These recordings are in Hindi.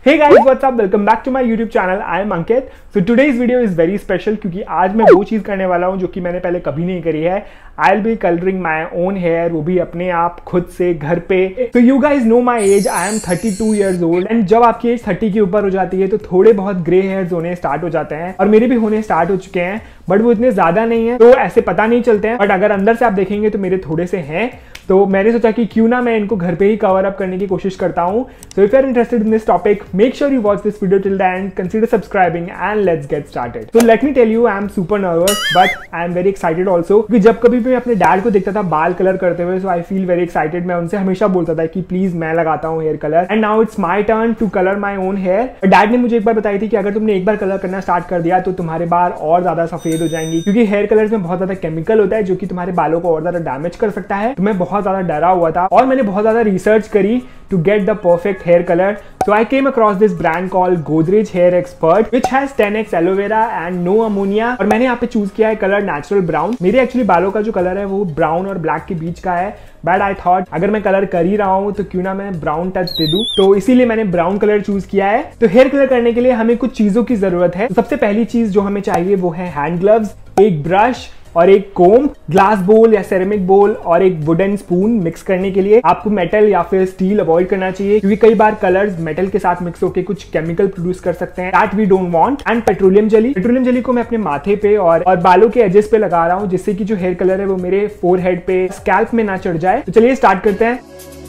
Hey guys, what's up? Welcome back to my YouTube channel. I am Ankit. So today's video is very special क्योंकि आज मैं वो चीज़ करने वाला हूँ जो कि मैंने पहले कभी नहीं करी है. I'll be coloring my own hair, वो भी अपने आप खुद से घर पे. So you guys know my age. I am 32 years old. And जब आपकी एज 30 के ऊपर हो जाती है तो थोड़े बहुत ग्रे हेयर्स होने स्टार्ट हो जाते हैं और मेरे भी होने स्टार्ट हो चुके हैं, बट वो इतने ज्यादा नहीं है तो ऐसे पता नहीं चलते हैं. बट अगर अंदर से आप देखेंगे तो मेरे थोड़े से हैं, तो मैंने सोचा कि क्यों ना मैं इनको घर पे ही कवर अप करने की कोशिश करता हूँ. So if you are interested in this topic, make sure you watch this video till the end, consider subscribing and let's get started. So let me tell you, I am super nervous but I am very excited also, क्योंकि जब कभी भी मैं अपने डैड को देखता था बाल कलर करते हुए, so I feel very excited. मैं उनसे हमेशा बोलता था कि प्लीज मैं लगाता हूँ hair colour, and now it's my turn to colour my own hair. Dad ने मुझे एक बार बताई थी कि अगर तुमने एक बार कलर करना स्टार्ट कर दिया तो तुम्हारे बाल और ज्यादा सफेद हो जाएंगे, क्योंकि हेयर कलर में बहुत ज्यादा केमिकल होता है जो कि तुम्हारे बालों को और ज्यादा डैमेज कर सकता है. तो मैं बहुत ज्यादा डरा हुआ था और मैंने बहुत ज्यादा रिसर्च करी to get the perfect hair color. So I came across this brand called Godrej Hair Expert which has 10x aloe vera and no ammonia. और मैंने यहाँ पे चूज किया है कलर नेचुरल ब्राउन. मेरे एक्चुअली बालों का जो कलर है वो ब्राउन और ब्लैक के बीच का है, बट आई थॉट अगर मैं कलर कर ही रहा हूँ तो क्यों ना मैं ब्राउन टच दे दूं, तो इसीलिए मैंने ब्राउन कलर चूज किया है. तो हेयर कलर करने के लिए हमें कुछ चीजों की जरूरत है. तो सबसे पहली चीज जो हमें चाहिए वो है हैंड ग्लव्स, एक ब्रश और एक कोम, ग्लास बोल या सेरेमिक बोल और एक वुडन स्पून. मिक्स करने के लिए आपको मेटल या फिर स्टील अवॉइड करना चाहिए, क्योंकि कई बार कलर्स मेटल के साथ मिक्स होकर कुछ केमिकल प्रोड्यूस कर सकते हैं, that we don't want. And petroleum jelly को मैं अपने माथे पे और बालों के एजेस पे लगा रहा हूँ, जिससे कि जो हेयर कलर है वो मेरे फोरहेड पे, स्कैल्प में ना चढ़ जाए. तो चलिए स्टार्ट करते हैं.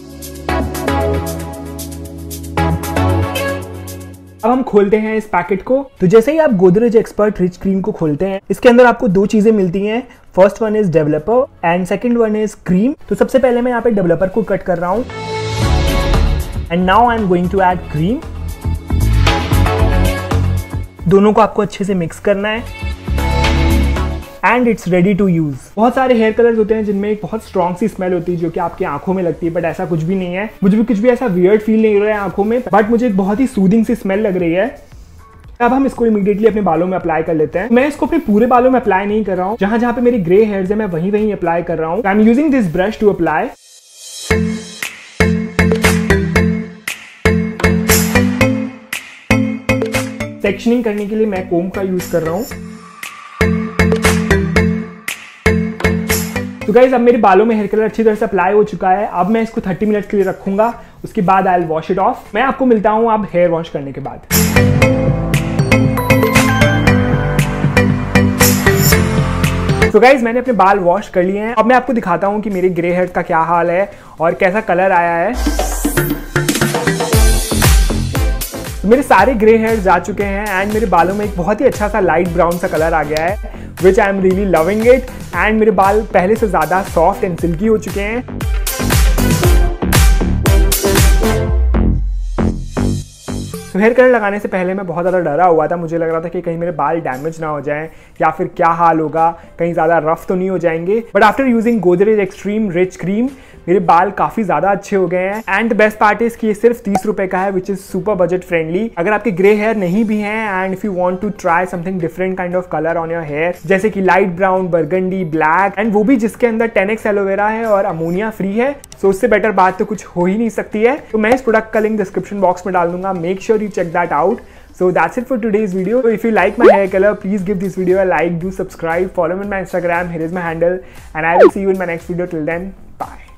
अब हम खोलते हैं इस पैकेट को. तो जैसे ही आप गोदरेज एक्सपर्ट रिच क्रीम को खोलते हैं, इसके अंदर आपको दो चीजें मिलती हैं. First one is developer and second one is cream. तो सबसे पहले मैं यहाँ पे डेवलपर को कट कर रहा हूं and now I am going to add cream. दोनों को आपको अच्छे से मिक्स करना है and it's ready to use. बहुत सारे हेयर कलर्स होते हैं जिनमें एक बहुत स्ट्रॉन्ग सी स्मेल होती है जो कि आपकी आंखों में लगती है, बट ऐसा कुछ भी नहीं है. मुझे भी कुछ भी ऐसा वियर्ड फील नहीं हो रहा है आंखों में, बट मुझे एक बहुत ही सूदिंग सी स्मेल लग रही है. अब हम इसको इमीडिएटली अपने बालों में अप्लाई कर लेते हैं. मैं इसको अपने पूरे बालों में अप्लाई नहीं कर रहा हूँ, जहां जहां पे मेरी ग्रे हेयर्स है मैं वहीं अप्लाई कर रहा हूँ. I am using this brush to apply. Sectioning करने के लिए मैं कोम का यूज कर रहा हूँ. तो गाइस, अब मेरे बालों में हेयर कलर अच्छी तरह से अप्लाई हो चुका है. अब मैं इसको 30 मिनट के लिए रखूंगा, उसके बाद I will wash it off. मैं आपको मिलता हूं अब हेयर वॉश करने के बाद. तो गाइस, मैंने अपने बाल वॉश कर लिए हैं. अब मैं आपको दिखाता हूं कि मेरे ग्रे हेयर का क्या हाल है और कैसा कलर आया है. तो मेरे सारे ग्रे हेयर्स जा चुके हैं एंड मेरे बालों में एक बहुत ही अच्छा सा लाइट ब्राउन सा कलर आ गया है, which I am really loving it. And मेरे बाल पहले से ज्यादा सॉफ्ट एंड सिल्की हो चुके हैं. तो हेयर कलर लगाने से पहले मैं बहुत ज़्यादा डरा हुआ था. मुझे लग रहा था कि कहीं मेरे बाल डैमेज ना हो जाएं या फिर क्या हाल होगा, कहीं ज़्यादा रफ तो नहीं हो जाएंगे. But after using Godrej extreme rich cream मेरे बाल काफ़ी ज़्यादा अच्छे हो गए हैं. एंड बेस्ट पार्ट इज कि ये सिर्फ 30 रुपए का है, which is super budget friendly. अगर आपके ग्रे हेयर नहीं भी हैं and if you want to try something different kind of colour on your hair, जैसे कि light brown, burgundy, black, and वो भी जिसके अंदर 10x एलोवेरा है और अमोनिया फ्री है, सो उससे बेटर बात तो कुछ हो ही नहीं सकती है. तो मैं इस प्रोडक्ट का लिंक डिस्क्रिप्शन बॉक्स में डाल दूंगा. Make sure you check that out. So that's it for today's video. So if you like my hair color, please give this video a like, do subscribe, follow me on my Instagram, here is my handle, and I will see you in my next video. Till then, bye.